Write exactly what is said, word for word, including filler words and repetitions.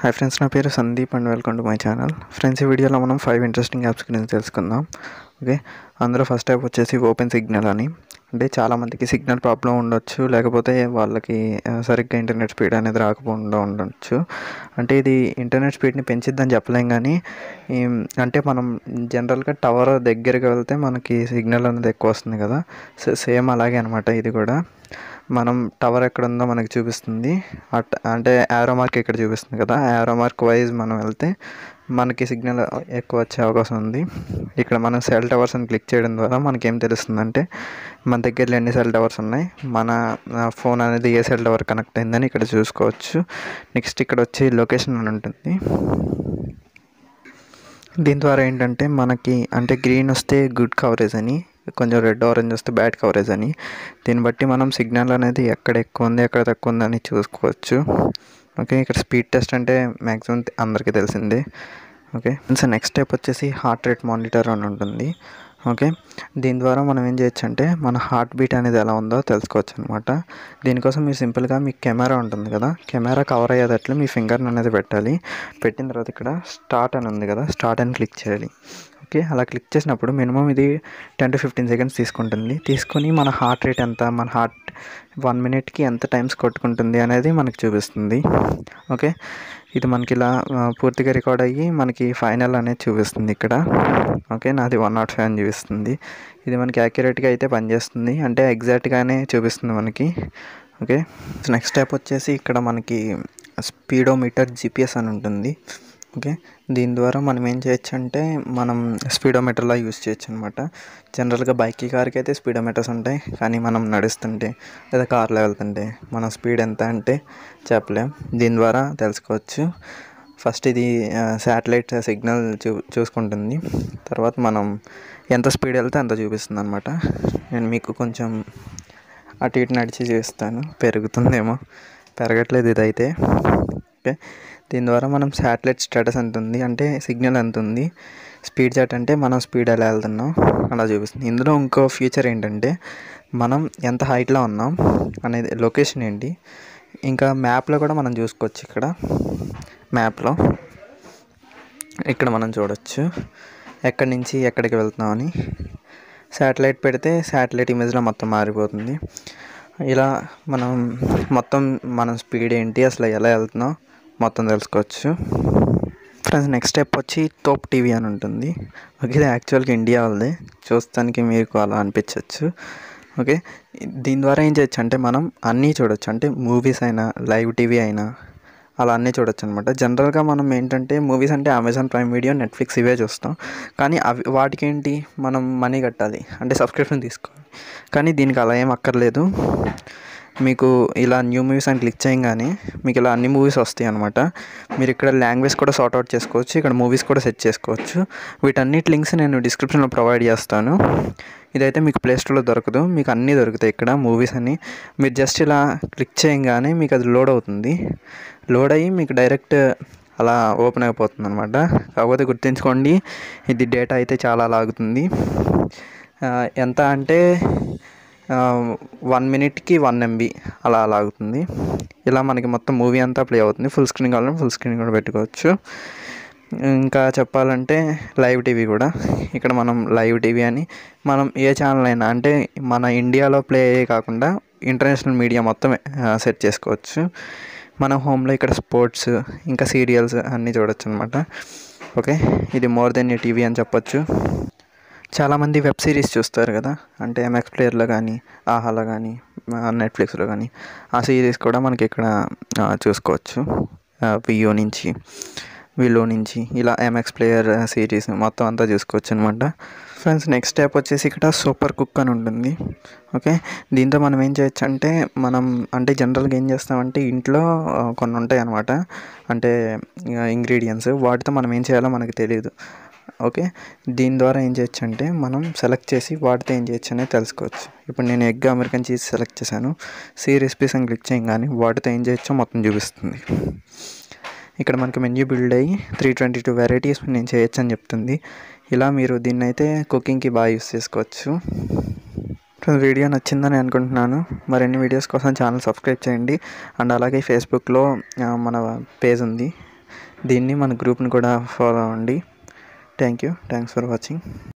Hi friends, నా పేరు Sandeep and welcome to my channel. Friends, ఈ వీడియోలో మనం ఫైవ్ ఇంట్రెస్టింగ్ యాప్స్ గురించి తెలుసుకుందాం. ఓకే, అందులో ఫస్ట్ యాప్ వచ్చేసి ఓపెన్ సిగ్నల్ అని. అంటే చాలామందికి సిగ్నల్ ప్రాబ్లం ఉండొచ్చు, లేకపోతే వాళ్ళకి సరిగ్గా ఇంటర్నెట్ స్పీడ్ అనేది రాకపోకుండా ఉండొచ్చు. అంటే ఇది ఇంటర్నెట్ స్పీడ్ని పెంచిద్దని చెప్పలేం, కానీ అంటే మనం జనరల్గా టవర్ దగ్గరికి వెళ్తే మనకి సిగ్నల్ అనేది ఎక్కువ వస్తుంది కదా. సో సేమ్ అలాగే అనమాట ఇది కూడా. మనం టవర్ ఎక్కడ ఉందో మనకి చూపిస్తుంది, అట్ అంటే యారో మార్క్ ఇక్కడ చూపిస్తుంది కదా. యారో మార్క్ వైజ్ మనం వెళ్తే మనకి సిగ్నల్ ఎక్కువ వచ్చే అవకాశం ఉంది. ఇక్కడ మనం సెల్ టవర్స్ అని క్లిక్ చేయడం ద్వారా మనకేం తెలుస్తుందంటే మన దగ్గరలో ఎన్ని సెల్ టవర్స్ ఉన్నాయి, మన ఫోన్ అనేది ఏ సెల్ టవర్ కనెక్ట్ అయిందని ఇక్కడ చూసుకోవచ్చు. నెక్స్ట్ ఇక్కడ వచ్చి లొకేషన్ అని ఉంటుంది. దీని ద్వారా ఏంటంటే మనకి అంటే గ్రీన్ వస్తే గుడ్ కవరేజ్ అని, కొంచెం రెడ్ ఆరెంజ్ వస్తే బ్యాడ్ కవరేజ్ అని. దీన్ని బట్టి మనం సిగ్నల్ అనేది ఎక్కడ ఎక్కువ ఉంది ఎక్కడ తక్కువ ఉందని చూసుకోవచ్చు. ఓకే, ఇక్కడ స్పీడ్ టెస్ట్ అంటే మ్యాక్సిమం అందరికీ తెలిసిందే. ఓకే, సో నెక్స్ట్ స్టెప్ వచ్చేసి హార్ట్ రేట్ మానిటర్ అని ఉంటుంది. ఓకే, దీని ద్వారా మనం ఏం చేయొచ్చు అంటే మన హార్ట్ బీట్ అనేది ఎలా ఉందో తెలుసుకోవచ్చు అనమాట. దీనికోసం మీరు సింపుల్గా మీ కెమెరా ఉంటుంది కదా, కెమెరా కవర్ అయ్యేటట్లు మీ ఫింగర్ని అనేది పెట్టాలి. పెట్టిన తర్వాత ఇక్కడ స్టార్ట్ అని ఉంది కదా, స్టార్ట్ అని క్లిక్ చేయాలి. ఓకే, అలా క్లిక్ చేసినప్పుడు మినిమం ఇది టెన్ టు ఫిఫ్టీన్ సెకండ్స్ తీసుకుంటుంది. తీసుకొని మన హార్ట్ రేట్ ఎంత, మన హార్ట్ వన్ మినిట్కి ఎంత టైమ్స్ కొట్టుకుంటుంది అనేది మనకు చూపిస్తుంది. ఓకే, ఇది మనకి ఇలా పూర్తిగా రికార్డ్ అయ్యి మనకి ఫైనల్ అనేది చూపిస్తుంది ఇక్కడ. ఓకే, నాది వన్ నాట్ ఫైవ్ అని చూపిస్తుంది. ఇది మనకి యాక్యురేట్గా అయితే పనిచేస్తుంది, అంటే ఎగ్జాక్ట్గానే చూపిస్తుంది మనకి. ఓకే, నెక్స్ట్ స్టెప్ వచ్చేసి ఇక్కడ మనకి స్పీడోమీటర్ జీపీఎస్ అని ఉంటుంది. ఓకే, దీని ద్వారా మనం ఏం చేయొచ్చు అంటే మనం స్పీడోమీటర్లా యూస్ చేయొచ్చు అనమాట. జనరల్గా బైక్కి కార్కి అయితే స్పీడోమీటర్స్ ఉంటాయి, కానీ మనం నడుస్తుంటే లేదా కార్లో వెళ్తుంటే మన స్పీడ్ ఎంత అంటే చెప్పలేం. దీని ద్వారా తెలుసుకోవచ్చు. ఫస్ట్ ఇది శాటిలైట్ సిగ్నల్ చూ చూసుకుంటుంది తర్వాత మనం ఎంత స్పీడ్ వెళ్తే అంత చూపిస్తుంది అనమాట. నేను మీకు కొంచెం అటు ఇటు నడిచి చూపిస్తాను, పెరుగుతుందేమో, పెరగట్లేదు ఇదైతే. ఓకే, దీని ద్వారా మనం శాటిలైట్ స్టేటస్ ఎంత ఉంది అంటే సిగ్నల్ ఎంత ఉంది, స్పీడ్ చాట్ అంటే మనం స్పీడ్ ఎలా వెళ్తున్నాం అలా చూపిస్తుంది. ఇందులో ఇంకో ఫీచర్ ఏంటంటే మనం ఎంత హైట్లో ఉన్నాం అనేది, లొకేషన్ ఏంటి, ఇంకా మ్యాప్లో కూడా మనం చూసుకోవచ్చు. ఇక్కడ మ్యాప్లో ఇక్కడ మనం చూడవచ్చు ఎక్కడి నుంచి ఎక్కడికి వెళ్తున్నామని. శాటిలైట్ పెడితే శాటిలైట్ ఇమేజ్లో మొత్తం మారిపోతుంది. ఇలా మనం మొత్తం మన స్పీడ్ ఏంటి, అసలు ఎలా వెళ్తున్నాం మొత్తం తెలుసుకోవచ్చు. ఫ్రెండ్స్, నెక్స్ట్ స్టెప్ వచ్చి తోప్ టీవీ అని ఉంటుంది. ఓకే, ఇది యాక్చువల్గా ఇండియా వాళ్ళది, చూస్తానికి మీకు అలా అనిపించవచ్చు. ఓకే, దీని ద్వారా ఏం చేయొచ్చు అంటే మనం అన్నీ చూడొచ్చు, అంటే మూవీస్ అయినా లైవ్ టీవీ అయినా అలా అన్నీ చూడొచ్చు అనమాట. జనరల్గా మనం ఏంటంటే మూవీస్ అంటే అమెజాన్ ప్రైమ్ వీడియో, నెట్ఫ్లిక్స్ ఇవే చూస్తాం, కానీ అవి వాటికి ఏంటి మనం మనీ కట్టాలి, అంటే సబ్స్క్రిప్షన్ తీసుకోవాలి. కానీ దీనికి అలా ఏం అక్కర్లేదు. మీకు ఇలా న్యూ మూవీస్ అని క్లిక్ చేయగానే మీకు ఇలా అన్ని మూవీస్ వస్తాయి అనమాట. మీరు ఇక్కడ లాంగ్వేజ్ కూడా సార్ట్ అవుట్ చేసుకోవచ్చు, ఇక్కడ మూవీస్ కూడా సెట్ చేసుకోవచ్చు. వీటన్నిటి లింక్స్ నేను డిస్క్రిప్షన్లో ప్రొవైడ్ చేస్తాను. ఇదైతే మీకు ప్లే స్టోర్లో దొరకదు, మీకు అన్నీ దొరుకుతాయి ఇక్కడ మూవీస్ అని. మీరు జస్ట్ ఇలా క్లిక్ చేయగానే మీకు అది లోడ్ అవుతుంది. లోడ్ అయ్యి మీకు డైరెక్ట్ అలా ఓపెన్ అయిపోతుంది అనమాట. కాకపోతే గుర్తుంచుకోండి, ఇది డేటా అయితే చాలా లాగుతుంది. ఎంత అంటే వన్ మినిట్కి వన్ ఎంబీ అలా లాగుతుంది. ఇలా మనకి మొత్తం మూవీ అంతా ప్లే అవుతుంది. ఫుల్ స్క్రీన్ కావాలంటే ఫుల్ స్క్రీన్ కూడా పెట్టుకోవచ్చు. ఇంకా చెప్పాలంటే లైవ్ టీవీ కూడా, ఇక్కడ మనం లైవ్ టీవీ అని మనం ఏ ఛానల్ అయినా, అంటే మన ఇండియాలో ప్లే అయ్యే కాకుండా ఇంటర్నేషనల్ మీడియా మొత్తం సెట్ చేసుకోవచ్చు. మన హోమ్లో ఇక్కడ స్పోర్ట్స్ ఇంకా సీరియల్స్ అన్నీ చూడొచ్చు అనమాట. ఓకే, ఇది మోర్ దెన్ ఏ టీవీ అని చెప్పొచ్చు. చాలామంది వెబ్ సిరీస్ చూస్తారు కదా, అంటే ఎంఎక్స్ ప్లేయర్లో కానీ ఆహాలో కానీ నెట్ఫ్లిక్స్లో కానీ, ఆ సిరీస్ కూడా మనకి ఇక్కడ చూసుకోవచ్చు. వియో నుంచి విలో నుంచి ఇలా ఎంఎక్స్ ప్లేయర్ సిరీస్ మొత్తం అంతా చూసుకోవచ్చు అనమాట. ఫ్రెండ్స్, నెక్స్ట్ స్టెప్ వచ్చేసి ఇక్కడ సూపర్ కుక్ అని ఉంటుంది. ఓకే, దీంతో మనం ఏం చేయొచ్చు అంటే మనం అంటే జనరల్గా ఏం చేస్తామంటే ఇంట్లో కొన్ని ఉంటాయి అనమాట, అంటే ఇంగ్రీడియంట్స్, వాటితో మనం ఏం చేయాలో మనకు తెలియదు. ఓకే, దీని ద్వారా ఏం చేయొచ్చు అంటే మనం సెలెక్ట్ చేసి వాటితో ఏం చేయొచ్చు అనేది తెలుసుకోవచ్చు. ఇప్పుడు నేను ఎగ్ అమెరికన్ చీజ్ సెలెక్ట్ చేశాను, సి రెసిపీస్ అని క్లిక్ చేయగానే వాటితో ఏం చేయొచ్చో మొత్తం చూపిస్తుంది. ఇక్కడ మనకి మెన్యూ బిల్డ్ అయ్యి త్రీ ట్వంటీ టూ వెరైటీస్ నేను చేయొచ్చు అని చెప్తుంది. ఇలా మీరు దీన్ని అయితే కుకింగ్కి బాగా యూస్ చేసుకోవచ్చు. వీడియో నచ్చిందని అనుకుంటున్నాను. మరిన్ని వీడియోస్ కోసం ఛానల్ సబ్స్క్రైబ్ చేయండి. అండ్ అలాగే ఫేస్బుక్లో మన పేజ్ ఉంది, దీన్ని మన గ్రూప్ని కూడా ఫాలో అవ్వండి. Thank you thanks for watching.